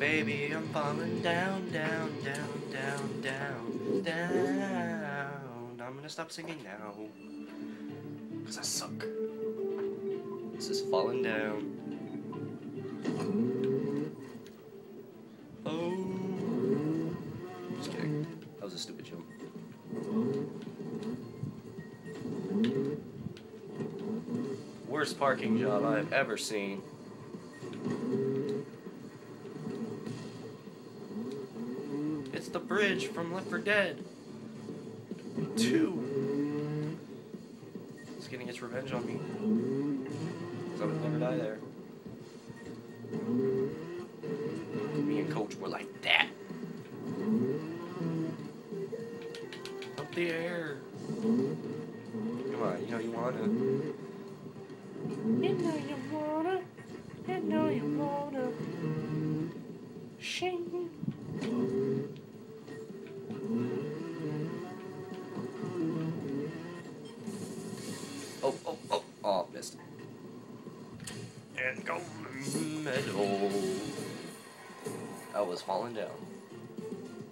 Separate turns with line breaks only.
Baby, I'm falling down, down, down, down, down, down. I'm gonna stop singing now, 'cause I suck. This is falling down. Oh. Just kidding. That was a stupid joke. Worst parking job I've ever seen. It's the bridge from Left 4 Dead 2. It's getting its revenge on me. 'Cause I would never die there. Me and Coach were like that. Up the air. Come on, you know you wanna. You know you wanna. You know you wanna. Shing. Oh, missed. And golden medal. I was falling down.